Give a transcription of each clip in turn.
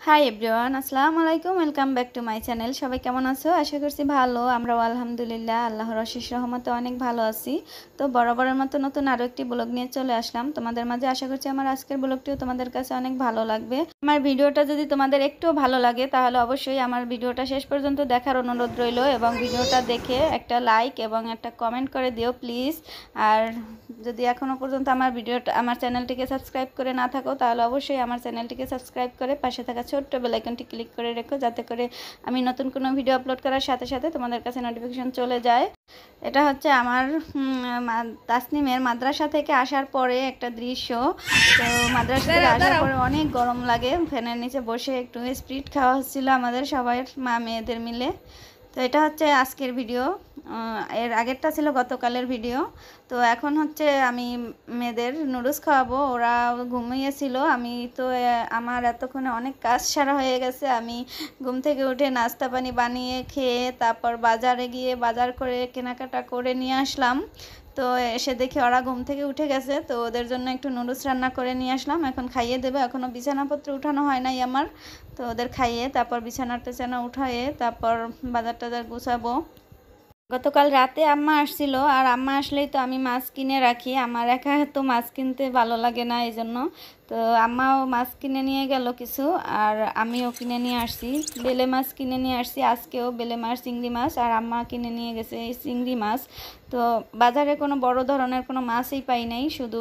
High everyone, আসসালামু আলাইকুম। Welcome back to my channel. সবাই কেমন আছো? আশা করছি ভালো। আমরাও আলহামদুলিল্লাহ আল্লাহর অশেষ রহমতে অনেক ভালো আছি। তো বরাবরের মতো নতুন আরও একটি ব্লগ নিয়ে চলে আসলাম তোমাদের মাঝে। আশা করছি আমার আজকের ব্লগটিও তোমাদের কাছে অনেক ভালো লাগবে। আমার ভিডিওটা যদি তোমাদের একটুও ভালো লাগে তাহলে অবশ্যই আমার ভিডিওটা শেষ পর্যন্ত দেখার অনুরোধ রইল, এবং ভিডিওটা দেখে একটা লাইক এবং একটা কমেন্ট করে দিও প্লিজ। আর যদি এখনও পর্যন্ত আমার চ্যানেলটিকে সাবস্ক্রাইব করে না থাকো তাহলে অবশ্যই আমার চ্যানেলটিকে সাবস্ক্রাইব করে পাশে থাকা ছোট্ট বেল আইকনটি ক্লিক করে রেখো, যাতে করে আমি নতুন কোনো ভিডিও আপলোড করার সাথে সাথে তোমাদের কাছে নোটিফিকেশন চলে যায়। এটা হচ্ছে আমার তাসনিমের মাদ্রাসা থেকে আসার পরে একটা দৃশ্য। তো মাদ্রাসা থেকে আসার পরে অনেক গরম লাগে, ফ্যানের নিচে বসে একটু স্প্রিট খাওয়া হচ্ছিল আমাদের সবাই মা মেয়েদের মিলে। তো এটা হচ্ছে আজকের ভিডিও, এর আগেরটা ছিল গতকালের ভিডিও। তো এখন হচ্ছে আমি মেয়েদের নুডলস খাওয়াবো, ওরা ঘুমিয়েছিল। আমি তো আমার এতক্ষণে অনেক কাজ সারা হয়ে গেছে। আমি ঘুম থেকে উঠে নাস্তা পানি বানিয়ে খেয়ে তারপর বাজারে গিয়ে বাজার করে কেনাকাটা করে নিয়ে আসলাম। তো এসে দেখি ওরা ঘুম থেকে উঠে গেছে, তো ওদের জন্য একটু নুডলস রান্না করে নিয়ে আসলাম। এখন খাইয়ে দেবো, এখনও বিছানাপত্র উঠানো হয় নাই আমার। তো ওদের খাইয়ে তারপর বিছানা উঠাইয়ে তারপর বাজার টাজার গুছাবো। গতকাল রাতে আম্মা আসছিল, আর আম্মা আসলেই তো আমি মাছ কিনে রাখি। আমার একা তো মাছ কিনতে ভালো লাগে না, এই জন্য তো আম্মাও মাছ কিনে নিয়ে গেল কিছু, আর আমিও কিনে নিয়ে আসছি। বেলে মাছ কিনে নিয়ে আসছি আজকেও, বেলে মাছ, চিংড়ি মাছ, আর আম্মা কিনে নিয়ে গেছে এই চিংড়ি মাছ। তো বাজারে কোনো বড় ধরনের কোনো মাছই পাই নাই, শুধু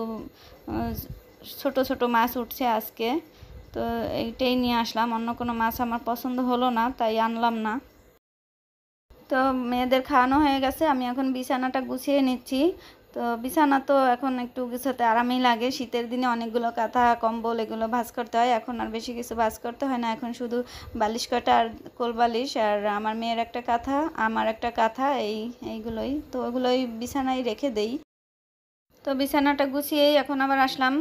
ছোট ছোট মাছ উঠছে আজকে। তো এইটাই নিয়ে আসলাম, অন্য কোনো মাছ আমার পছন্দ হলো না, তাই আনলাম না। তো মেয়েদের খাওয়ানো হয়ে গেছে, আমি এখন বিছানাটা গুছিয়ে নিচ্ছি। তো বিছানা তো এখন একটু গুছাতে আরামই লাগে। শীতের দিনে অনেকগুলো কাঁথা কম্বল এগুলো ভাঁজ করতে হয়, এখন আর বেশি কিছু ভাঁজ করতে হয় না। এখন শুধু বালিশ কটা আর কোল বালিশ, আর আমার মেয়ের একটা কাঁথা, আমার একটা কাঁথা, এইগুলোই। তো ওগুলোই বিছানায় রেখে দেই। তো বিছানাটা গুছিয়েই এখন আবার আসলাম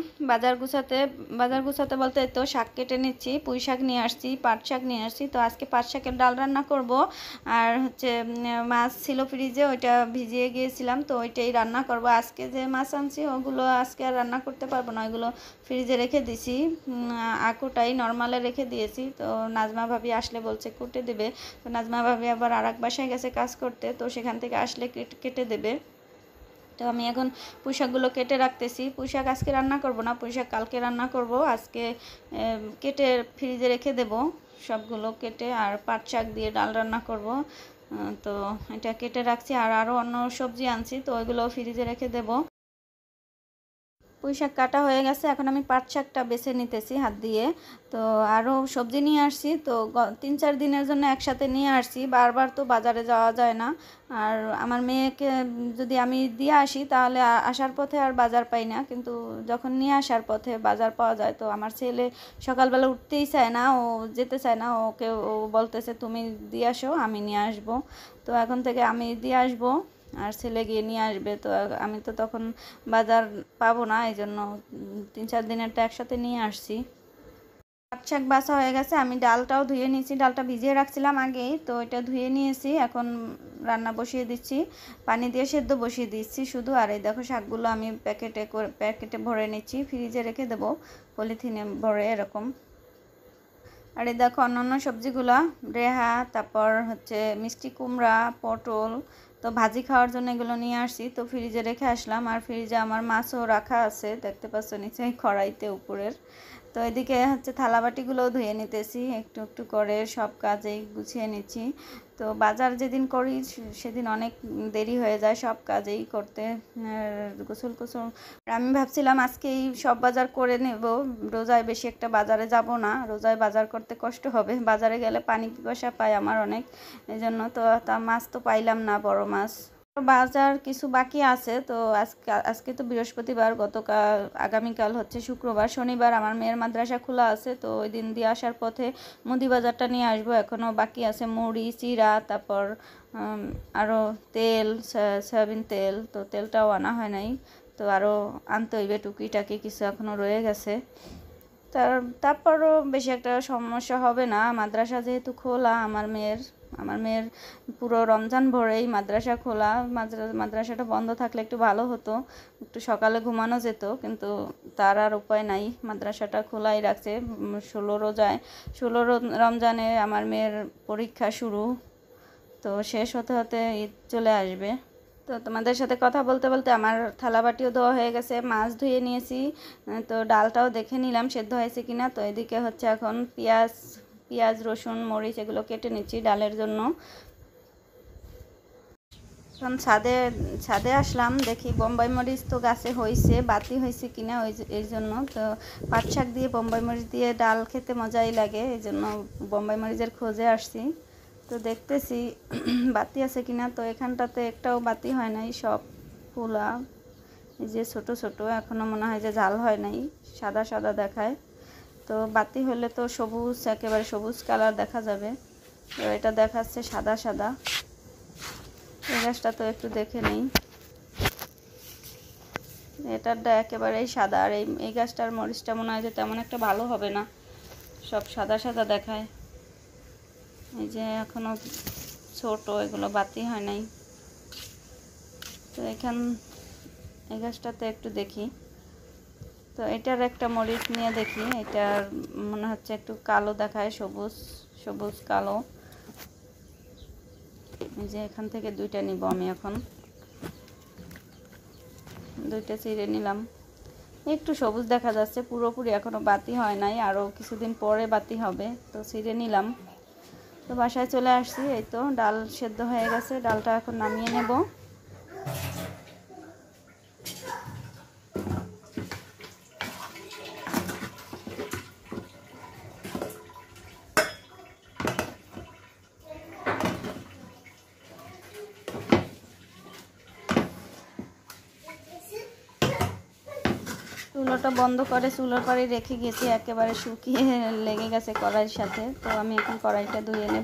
বাজার গুছাতে বলতে তো শাক কেটে নিচ্ছি। পুঁই শাক নিয়ে আসছি, পাট শাক নিয়ে আসছি। তো আজকে পাট শাকের ডাল রান্না করব। আর হচ্ছে মাছ ছিল ফ্রিজে, ওইটা ভিজিয়ে গিয়েছিলাম, তো ওইটাই রান্না করব। আজকে যে মাছ আনছি ওগুলো আজকে আর রান্না করতে পারবো না, ওইগুলো ফ্রিজে রেখে দিছি। আকুটাই নর্মালে রেখে দিয়েছি। তো নাজমা ভাবি আসলে বলছে কুটে দেবে। তো নাজমা ভাবি আবার আর এক বাসায় গেছে কাজ করতে, তো সেখান থেকে আসলে কেটে দেবে। তো আমি এখন পুঁইশাকগুলো কেটে রাখতেছি। পুঁইশাক আজকে রান্না করব না, পুঁইশাক কালকে রান্না করব। আজকে কেটে ফ্রিজে রেখে দেব সবগুলো কেটে, আর পাট শাক দিয়ে ডাল রান্না করব। তো এটা কেটে রাখছি, আর আরও অন্য সবজি আনছি, তো ওইগুলো ফ্রিজে রেখে দেব। পুঁই শাক কাটা হয়ে গেছে, এখন আমি পাট শাকটা বেছে নিতেছি হাত দিয়ে। তো আরও সবজি নিয়ে আসছি, তো 3-4 দিনের জন্য একসাথে নিয়ে আসছি। বারবার তো বাজারে যাওয়া যায় না। আর আমার মেয়েকে যদি আমি দিয়ে আসি তাহলে আসার পথে আর বাজার পাই না, কিন্তু যখন নিয়ে আসার পথে বাজার পাওয়া যায়। তো আমার ছেলে সকালবেলা উঠতেই চায় না, ও যেতে চায় না, ও বলতেছে তুমি দিয়ে আসো, আমি নিয়ে আসবো। তো এখন থেকে আমি দিয়ে আসবো, আর ছেলে গিয়ে নিয়ে আসবে। তো আমি তো তখন বাজার পাবো না, এই জন্য 3-4 দিনেরটা একসাথে নিয়ে আসছি। পাট শাক বাছা হয়ে গেছে, আমি ডালটাও ধুয়ে নিয়েছি। ডালটা ভিজিয়ে রাখছিলাম আগেই, তো এটা ধুয়ে নিয়েছি। এখন রান্না বসিয়ে দিচ্ছি, পানি দিয়ে সেদ্ধ বসিয়ে দিচ্ছি শুধু। আর এই দেখো শাকগুলো আমি প্যাকেটে ভরে নিচ্ছি, ফ্রিজে রেখে দেবো পলিথিনে ভরে এরকম। আর এই দেখো অন্যান্য সবজিগুলো, রেহা, তারপর হচ্ছে মিষ্টি কুমড়া, পটল। তো ভাজি খাওয়ার জন্য এগুলো নিয়ে আসছি, তো ফ্রিজে রেখে আসলাম। আর ফ্রিজে আমার মাছও রাখা আছে, দেখতে পাচ্ছ নিচে কড়াইতে উপরের। তো এদিকে হচ্ছে থালাবাটিগুলোও ধুয়ে নিতেছি, একটু একটু করে সব কাজেই গুছিয়ে নিচ্ছি। তো বাজার যেদিন করি সেদিন অনেক দেরি হয়ে যায় সব কাজেই করতে, গোসল আমি ভাবছিলাম আজকেই সব বাজার করে নেব, রোজায় বেশি একটা বাজারে যাব না। রোজায় বাজার করতে কষ্ট হবে, বাজারে গেলে পানি পিপাসা পায় আমার অনেক, এই জন্য। তো মাছ তো পাইলাম না, বড় মাছ। বাজার কিছু বাকি আছে। তো আজকে তো বৃহস্পতিবার, আগামীকাল হচ্ছে শুক্রবার, শনিবার আমার মেয়ের মাদ্রাসা খোলা আছে। তো ওই দিন দিয়ে আসার পথে মুদি বাজারটা নিয়ে আসবো। এখনও বাকি আছে মুড়ি, চিড়া, তারপর আরও তেল, সয়াবিন তেল, তো তেলটাও আনা হয় নাই। তো আরও আনতে হইবে, টুকিটাকি কিছু এখনও রয়ে গেছে। তারপরও বেশি একটা সমস্যা হবে না। মাদ্রাসা যেহেতু খোলা, আমার মেয়ের পুরো রমজান ভরেই মাদ্রাসা খোলা। মাদ্রাসাটা বন্ধ থাকলে একটু ভালো হতো, একটু সকালে ঘুমানো যেত, কিন্তু তার আর উপায় নাই, মাদ্রাসাটা খোলাই রাখছে। 16 রমজানে আমার মেয়ের পরীক্ষা শুরু, তো শেষ হতে হতে ঈদ চলে আসবে। তো তোমাদের সাথে কথা বলতে বলতে আমার থালাবাটিও ধোয়া হয়ে গেছে, মাছ ধুয়ে নিয়েছি, তো ডালটাও দেখে নিলাম সেদ্ধ হয়েছে কিনা। তো এদিকে হচ্ছে এখন পেঁয়াজ রসুন মরিচ এগুলো কেটে নিচ্ছি ডালের জন্য। এখন ছাদে আসলাম, দেখি বোম্বাই মরিচ তো গাছে হয়েছে, বাতি হয়েছে কিনা এই জন্য। তো পাট শাক দিয়ে বোম্বাই মরিচ দিয়ে ডাল খেতে মজাই লাগে, এই জন্য বোম্বাই মরিচের খোঁজে আসছি। তো দেখতেছি বাতি আছে কিনা। তো এখানটাতে একটাও বাতি হয় নাই, সব ফুলা, এই যে ছোট ছোট, এখনও মনে হয় যে ঝাল হয় নাই, সাদা সাদা দেখায়। তো বাতি হলে তো সবুজ, একেবারে সবুজ কালার দেখা যাবে। তো এটা দেখাচ্ছে সাদা সাদা। এই গাছটা তো একটু দেখে নেই, এটারটা একেবারেই সাদা। আর এই গাছটার মরিচটা মনে হয় যে তেমন একটা ভালো হবে না, সব সাদা সাদা দেখায়। এই যে এখনো ছোট, এগুলো বাতি হয় নাই। তো এই গাছটাতে একটু দেখি। তো এটার একটা মরিচ নিয়ে দেখি, এটার মনে হচ্ছে একটু কালো দেখায়, সবুজ সবুজ কালো। এই যে এখান থেকে দুইটা নিব আমি, এখন দুইটা চিড়ে নিলাম। একটু সবুজ দেখা যাচ্ছে, পুরোপুরি এখনো বাতি হয় নাই, আরও কিছুদিন পরে বাতি হবে। তো চিড়ে নিলাম। তো বাসায় চলে আসছি, এই তো ডাল সেদ্ধ হয়ে গেছে, ডালটা এখন নামিয়ে নেব। চুলোটা বন্ধ করে চুলোর পাড়ে রেখে গেছি, একেবারে শুকিয়ে লেগে গেছে কড়াইয়ের সাথে। তো আমি এখন কড়াইটা ধুয়ে নেব।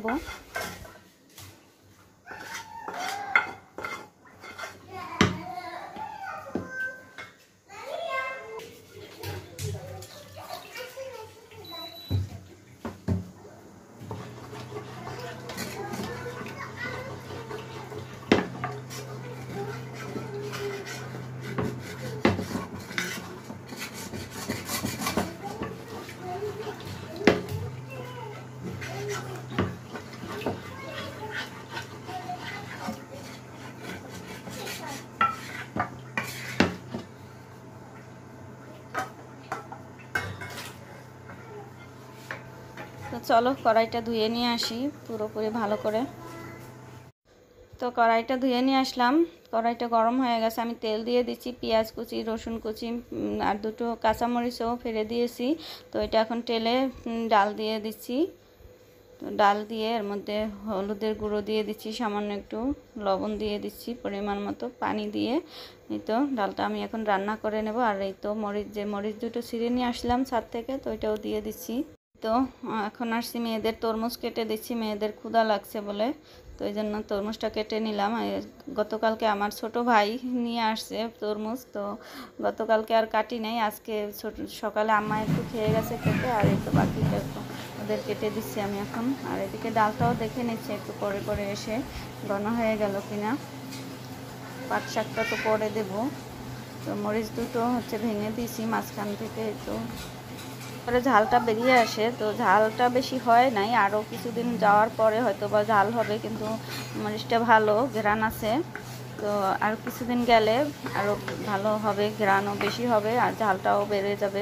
তো চলো কড়াইটা ধুয়ে নিয়ে আসি পুরোপুরি ভালো করে। তো কড়াইটা ধুয়ে নিয়ে আসলাম, কড়াইটা গরম হয়ে গেছে, আমি তেল দিয়ে দিচ্ছি, পেঁয়াজ কুচি রসুন কুচি আর দুটো কাঁচামরিচও ফেলে দিয়েছি। তো এটা এখন তেলে ডাল দিয়ে দিচ্ছি। তো ডাল দিয়ে এর মধ্যে হলুদের গুঁড়ো দিয়ে দিচ্ছি, সামান্য একটু লবণ দিয়ে দিচ্ছি, পরিমাণ মতো পানি দিয়ে। এই তো ডালটা আমি এখন রান্না করে নেব। আর এই তো মরিচ দুটো ছিঁড়ে নিয়ে আসলাম ছাদ থেকে, তো এটাও দিয়ে দিচ্ছি। তো এখন আসছি মেয়েদের তরমুজ কেটে দিচ্ছি, মেয়েদের ক্ষুধা লাগছে বলে, তো এই জন্য তরমুজটা কেটে নিলাম। গতকালকে আমার ছোট ভাই নিয়ে আসছে তরমুজ, তো গতকালকে আর কাটি নাই, আজকে সকালে আম্মা একটু খেয়ে গেছে কেটে, আর এই তো বাকিটা একটু ওদের কেটে দিচ্ছি আমি এখন। আর এদিকে ডালটাও দেখে নিচ্ছি একটু পরে পরে এসে ঘন হয়ে গেল কিনা। পাট শাকটা তো পরে দেবো। তো মরিচ দুটো হচ্ছে ভেঙে দিয়েছি মাঝখান থেকে, তো পরে ঝালটা বেরিয়ে আসে। তো ঝালটা বেশি হয় নাই, আরও কিছুদিন যাওয়ার পরে হয়তো বা ঝাল হবে, কিন্তু মরিচটা ভালো ঘ্রাণ আছে। তো আর কিছুদিন গেলে আরও ভালো হবে, ঘ্রাণও বেশি হবে আর ঝালটাও বেড়ে যাবে।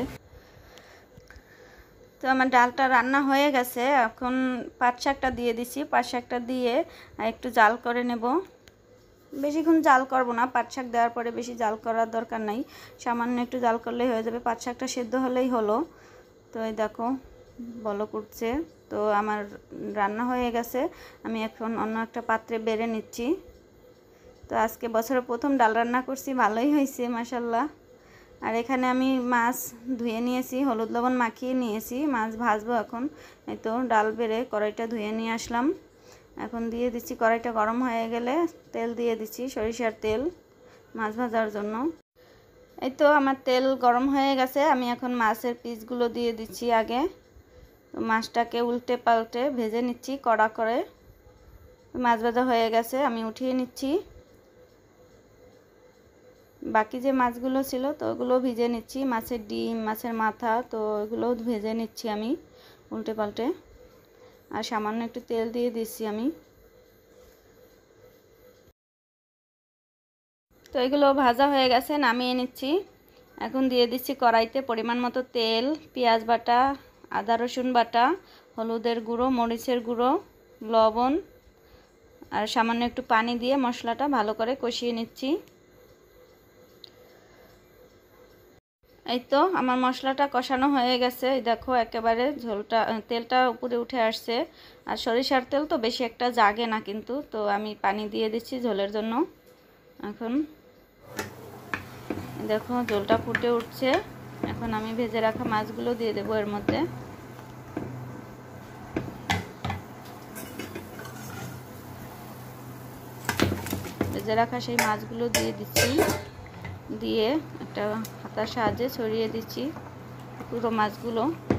তো আমার ডালটা রান্না হয়ে গেছে, এখন পাট শাকটা দিয়ে দিচ্ছি। পাট শাকটা দিয়ে একটু জাল করে নেব, বেশিক্ষণ জাল করব না, পাট শাক দেওয়ার পরে বেশি জাল করার দরকার নাই, সামান্য একটু জাল করলেই হয়ে যাবে, পাট শাকটা সেদ্ধ হলেই হলো। তো এই দেখো বলক উঠছে, তো আমার রান্না হয়ে গেছে, আমি এখন অন্য একটা পাত্রে বেড়ে নিচ্ছি। তো আজকে বছরের প্রথম ডাল রান্না করছি, ভালোই হয়েছে মাশাল্লাহ। আর এখানে আমি মাছ ধুয়ে নিয়েছি, হলুদ লবণ মাখিয়ে নিয়েছি, মাছ ভাজবো এখন। এই তো ডাল বেড়ে কড়াইটা ধুয়ে নিয়ে আসলাম, এখন দিয়ে দিচ্ছি। কড়াইটা গরম হয়ে গেলে তেল দিয়ে দিচ্ছি, সরিষার তেল মাছ ভাজার জন্য। এই তো আমার তেল গরম হয়ে গেছে, আমি এখন মাছের পিসগুলো দিয়ে দিচ্ছি আগে। তো মাছটাকে উল্টে পাল্টে ভেজে নিচ্ছি কড়া করে। মাছ ভাজা হয়ে গেছে, আমি উঠিয়ে নিচ্ছি। বাকি যে মাছগুলো ছিল তো ওগুলো ভেজে নিচ্ছি, মাছের ডিম, মাছের মাথা, তো ওগুলো ভেজে নিচ্ছি আমি উল্টে পাল্টে। আর সামান্য একটু তেল দিয়ে দিচ্ছি আমি। তো এগুলো ভাজা হয়ে গেছে, নামিয়ে নিচ্ছি। এখন দিয়ে দিচ্ছি কড়াইতে পরিমাণ মতো তেল, পেঁয়াজ বাটা, আদা রসুন বাটা, হলুদের গুঁড়ো, মরিচের গুঁড়ো, লবণ আর সামান্য একটু পানি দিয়ে মশলাটা ভালো করে কষিয়ে নিচ্ছি। এই তো আমার মশলাটা কষানো হয়ে গেছে, এই দেখো একেবারে ঝোলটা, তেলটা উপরে উঠে আসছে। আর সরিষার তেল তো বেশি একটা জাগে না কিন্তু, তো আমি পানি দিয়ে দিচ্ছি ঝোলের জন্য। এখন দেখো ঝোলটা ফুটে উঠছে, এখন আমি ভেজে রাখা মাছগুলো দিয়ে দেবো এর মধ্যে। ভেজে রাখা সেই মাছগুলো দিয়ে দিচ্ছি, দিয়ে একটা হাতার সাহায্যে ছড়িয়ে দিচ্ছি পুরো মাছগুলো।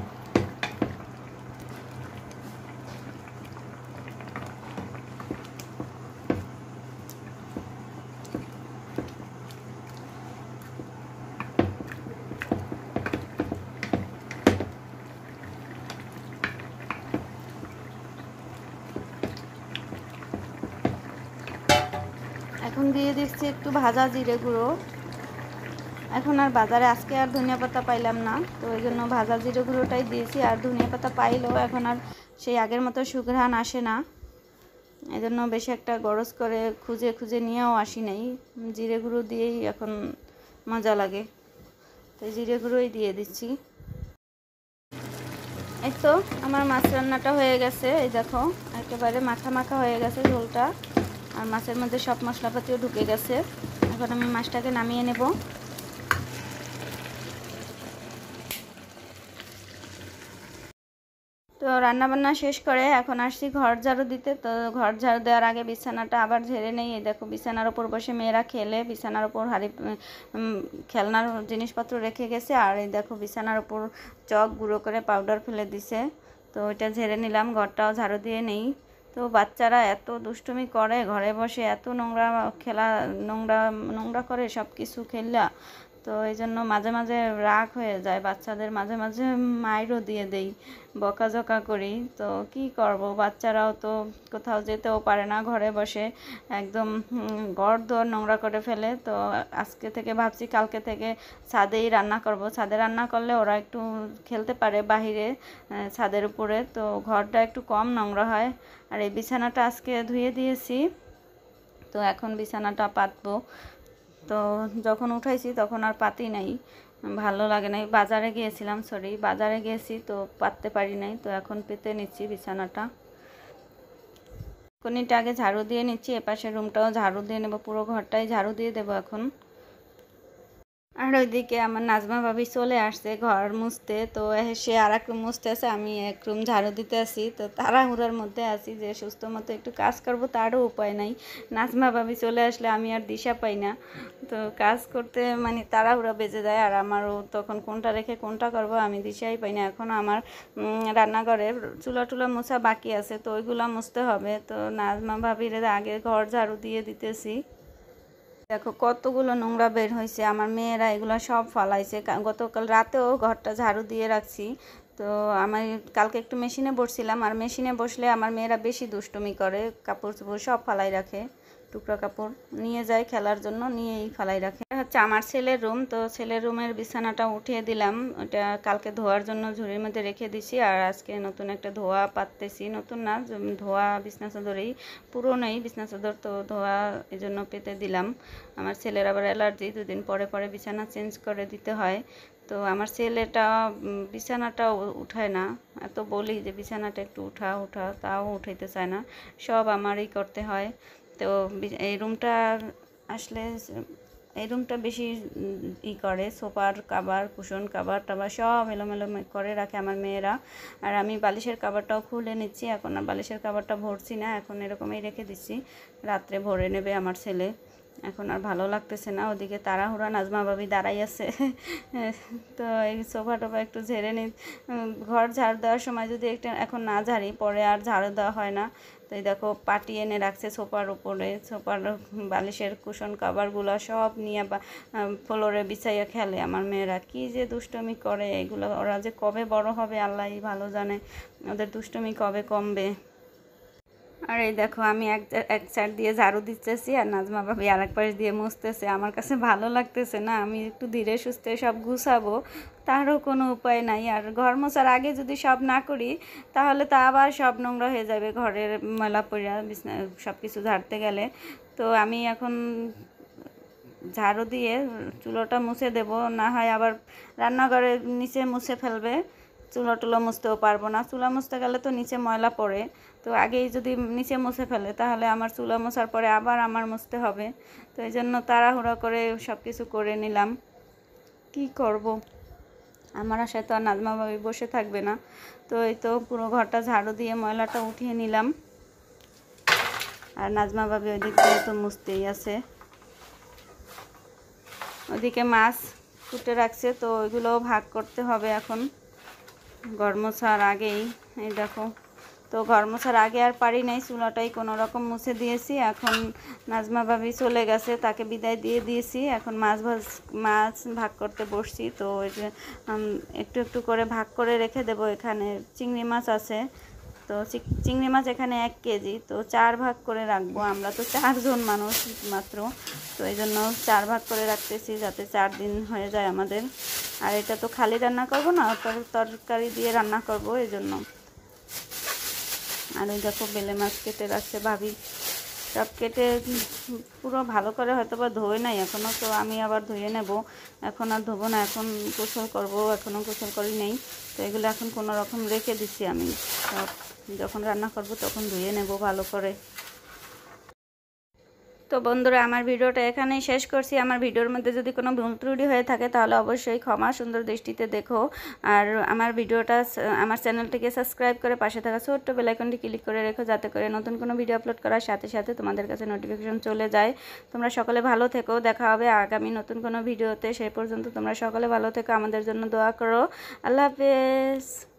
এখন দিয়ে দিচ্ছি একটু ভাজা জিরে গুঁড়ো। এখন আর বাজারে আজকে আর ধনিয়া পাতা পাইলাম না, তো ওই জন্য ভাজা জিরে গুঁড়োটাই দিয়েছি। আর ধনিয়া পাতা পাইলেও এখন আর সেই আগের মতো সুঘ্রাণ আসে না, এই জন্য বেশি একটা গরজ করে খুঁজে খুঁজে নিয়েও আসি নাই। জিরে গুঁড়ো দিয়েই এখন মজা লাগে, তাই জিরে গুঁড়োই দিয়ে দিচ্ছি। এই তো আমার মাছ রান্নাটা হয়ে গেছে, এই দেখো একেবারে মাখা মাখা হয়ে গেছে ঝোলটা, আর মাছের মধ্যে সব মশলাপাতিও ঢুকে গেছে। এখন আমি মাছটাকে নামিয়ে নেব। তো রান্নাবান্না শেষ করে এখন আসছি ঘর ঝাড়ু দিতে। তো ঘর ঝাড়ু দেওয়ার আগে বিছানাটা আবার ঝেড়ে নেই। এই দেখো বিছানার ওপর বসে মেয়েরা খেলে, বিছানার ওপর খেলনার জিনিসপত্র রেখে গেছে। আর এই দেখো বিছানার ওপর চক গুঁড়ো করে পাউডার ফেলে দিছে, তো ওইটা ঝেড়ে নিলাম। ঘরটাও ঝাড়ু দিয়ে নেই। তো বাচ্চারা এত দুষ্টুমি করে, ঘরে বসে এত নোংরা খেলা, নোংরা নোংরা করে সব কিছু খেললা, তো এই জন্য মাঝে মাঝে রাগ হয়ে যায় বাচ্চাদের, মাঝে মাঝে মাইরও দিয়ে দেই, বকাঝকা করি। তো কি করব, বাচ্চারাও তো কোথাও যেতেও পারে না, ঘরে বসে একদম ঘর দোর নোংরা করে ফেলে। তো আজকে থেকে ভাবছি কালকে থেকে ছাদেই রান্না করব। ছাদে রান্না করলে ওরা একটু খেলতে পারে বাহিরে, ছাদের উপরে, তো ঘরটা একটু কম নোংরা হয়। আর এই বিছানাটা আজকে ধুয়ে দিয়েছি, তো এখন বিছানাটা পাতবো। তো যখন উঠাইছি তখন আর পাতি নাই, ভালো লাগে নাই। বাজারে গিয়েছিলাম, বাজারে গিয়েছি তো পাততে পারি নাই, তো এখন পেতে নিচ্ছি বিছানাটা। কোনিটা আগে ঝাড়ু দিয়ে নিচ্ছি, এপাশের রুমটাও ঝাড়ু দিয়ে নেব, পুরো ঘরটাই ঝাড়ু দিয়ে দেবো এখন। আর ওইদিকে আমার নাজমা ভাবি চলে আসছে ঘর মুছতে, তো সে আর এক রুম মুছতেছে, আমি এক রুম ঝাড়ু দিতে আসি। তো তাড়াহুড়োর মধ্যে আছি যে সুস্থ মতো একটু কাজ করব, তারও উপায় নাই। নাজমা ভাবি চলে আসলে আমি আর দিশা পাই না, তো কাজ করতে মানে তাড়াহুড়ো বেজে যায়। আর আমারও তখন কোনটা রেখে কোনটা করব আমি দিশাই পাই না। এখনও আমার রান্নাঘরের চুলা টুলা মোছা বাকি আছে, তো ওইগুলো মুছতে হবে। তো নাজমা ভাবির আগে ঘর ঝাড়ু দিয়ে দিতেছি। দেখো কতগুলো নোংরা বের হয়েছে, আমার মেয়েরা এগুলো সব ফালাইছে। গতকাল রাতেও ঘরটা ঝাড়ু দিয়ে রাখছি। তো আমি কালকে একটু মেশিনে বসছিলাম, আর মেশিনে বসলে আমার মেয়েরা বেশি দুষ্টুমি করে, কাপড় চোপড় সব ফালাই রাখে, টুকরা কাপড় নিয়ে যায় খেলার জন্য, নিয়েই ফালাই রাখে। এটা হচ্ছে আমার ছেলের রুম, তো ছেলের রুমের বিছানাটা উঠিয়ে দিলাম, ওটা কালকে ধোয়ার জন্য ঝুড়ির মধ্যে রেখে দিছি। আর আজকে নতুন একটা ধোয়া পাততেছি, নতুন না, ধোয়া বিছনা চাদরই, পুরোনোই বিছনা চাদর, তো ধোয়া এই জন্য পেতে দিলাম। আমার ছেলের আবার অ্যালার্জি, দুদিন পরে পরে বিছানা চেঞ্জ করে দিতে হয়। তো আমার ছেলেটা বিছানাটা উঠায় না, এত বলি যে বিছানাটা একটু উঠা উঠা, তাও উঠাইতে চায় না, সব আমারই করতে হয়। তো এই রুমটা আসলে, এই রুমটা বেশি করে, সোফার কাভার, কুশন কাভার টাভার সব এলোমেলো করে রাখে আমার মেয়েরা। আর আমি বালিশের কাভারটাও খুলে নিচ্ছি, এখন আর বালিশের কাভারটা ভরছি না, এখন এরকমই রেখে দিচ্ছি, রাত্রে ভরে নেবে আমার ছেলে। এখন আর ভালো লাগতেছে না। ওদিকে তাড়াহুড়া, নাজমা ভাবি দাঁড়াই আছে। তো এই সোফা টোফা একটু ঝেড়ে নি। ঘর ঝাড়ু দেওয়ার সময় যদি একটা এখন না ঝাড়ি, পরে আর ঝাড়ু দেওয়া হয় না। তো এই দেখো পাটি এনে রাখছে সোফার উপরে, সোফার বালিশের কুশন কাভারগুলো সব নিয়ে ফ্লোরে বিছাইয়া খেলে আমার মেয়েরা। কি যে দুষ্টুমি করে এগুলো, ওরা যে কবে বড় হবে আল্লাহই ভালো জানে, ওদের দুষ্টুমি কবে কমবে। আর এই দেখো আমি এক সাইড দিয়ে ঝাড়ু দিতেছি আর নাজমা ভাবি আরেক পাশ দিয়ে মুছতেছে। আমার কাছে ভালো লাগতেছে না, আমি একটু ধীরে সুস্থে সব গুছাবো, তারও কোনো উপায় নাই। আর ঘর মোছার আগে যদি সব না করি তাহলে তা আবার সব নোংরা হয়ে যাবে, ঘরের ময়লা পড়া বিছনা সব কিছু ঝাড়তে গেলে। তো আমি এখন ঝাড়ু দিয়ে চুলোটা মুছে দেব, না হয় আবার রান্নাঘরের নিচে মুছে ফেলবে। চুলো টুলো মুছতেও পারবো না, চুলা মুছতে গেলে তো নিচে ময়লা পড়ে। তো আগেই যদি নিচে মুছে ফেলে তাহলে আমার চুলা মোছার পরে আবার আমার মুছতে হবে। তো এই জন্য তাড়াহুড়া করে সব কিছু করে নিলাম। কি করব, আমার আশায় তো আর নাজমা ভাবি বসে থাকবে না। তো এই তো পুরো ঘরটা ঝাড়ু দিয়ে ময়লাটা উঠিয়ে নিলাম। আর নাজমা ভাবি ওই দিক দিয়ে তো মুছতেই আছে। ওদিকে মাছ কুটে রাখছে, তো ওইগুলোও ভাগ করতে হবে এখন ঘর মোছার আগেই। এই দেখো, তো ঘর মোছার আগে আর পারি নাই, চুলাটাই কোনো রকম মুছে দিয়েছি। এখন নাজমা ভাবি চলে গেছে, তাকে বিদায় দিয়ে দিয়েছি। এখন মাছ ভাগ করতে বসছি। তো ওই যে একটু একটু করে ভাগ করে রেখে দেবো। এখানে চিংড়ি মাছ আছে, তো চিংড়ি মাছ এখানে 1 কেজি, তো 4 ভাগ করে রাখবো। আমরা তো 4 জন মানুষ মাত্র, তো এই জন্য 4 ভাগ করে রাখতেছি যাতে 4 দিন হয়ে যায় আমাদের। আর এটা তো খালি রান্না করব না, তরকারি দিয়ে রান্না করব, এই জন্য। আর ওই দেখো বেলে মাছ কেটে রাখছে ভাবি, সব কেটে পুরো ভালো করে হয়তো বা ধোয় নাই এখনও, তো আমি আবার ধুয়ে নেব। এখন আর ধোবো না, এখন গোসল করব, এখনও গোসল করি নেই। তো এগুলো এখন কোনো রকম রেখে দিচ্ছি আমি, সব যখন রান্না করব তখন ধুয়ে নেব ভালো করে। তো বন্ধুরা, আমার ভিডিওটা এখানেই শেষ করছি। আমার ভিডিওর মধ্যে যদি কোনো ভুল ত্রুটি হয়ে থাকে তাহলে অবশ্যই ক্ষমা সুন্দর দৃষ্টিতে দেখো। আর আমার ভিডিওটা, আমার চ্যানেলটিকে সাবস্ক্রাইব করে পাশে থাকা ছোট্ট বেল আইকনটি ক্লিক করে রেখো, যাতে করে নতুন কোনো ভিডিও আপলোড করার সাথে সাথে তোমাদের কাছে নোটিফিকেশন চলে যায়। তোমরা সকলে ভালো থেকো, দেখা হবে আগামী নতুন কোনো ভিডিওতে। সেই পর্যন্ত তোমরা সকলে ভালো থেকো, আমাদের জন্য দোয়া করো। আল্লাহ হাফেজ।